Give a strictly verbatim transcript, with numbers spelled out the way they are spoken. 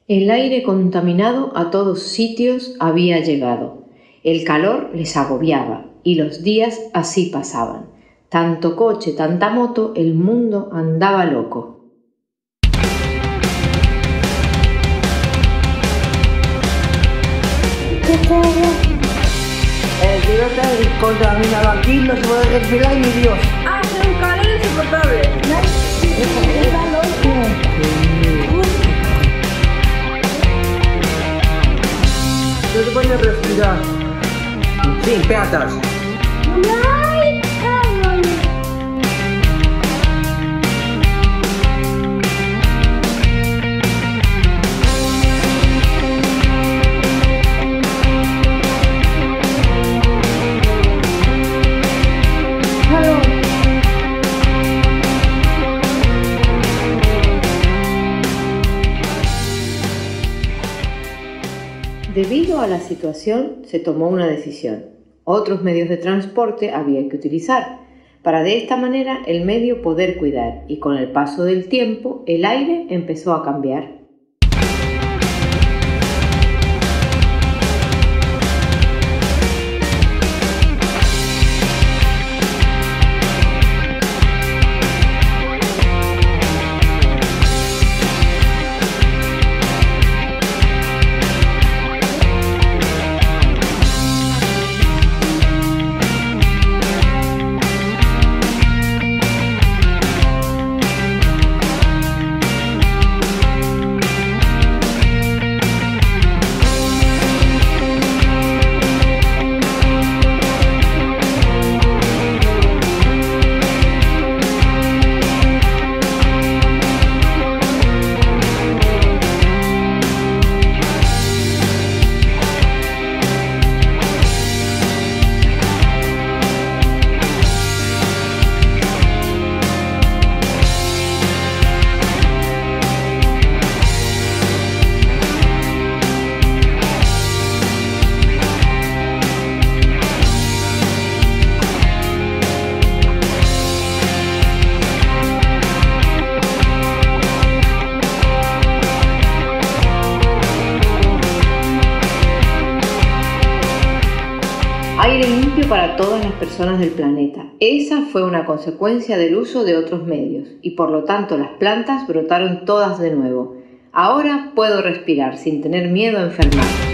El aire contaminado a todos sitios había llegado. El calor les agobiaba y los días así pasaban. Tanto coche, tanta moto, el mundo andaba loco. El cielo está contaminado aquí, no se puede respirar ni Dios. Hace un calor insoportable. No se puede respirar. Sí, peatas. Debido a la situación, se tomó una decisión. Otros medios de transporte había que utilizar, para de esta manera el medio poder cuidar, y con el paso del tiempo el aire empezó a cambiar. Aire limpio para todas las personas del planeta. Esa fue una consecuencia del uso de otros medios y por lo tanto las plantas brotaron todas de nuevo. Ahora puedo respirar sin tener miedo a enfermar.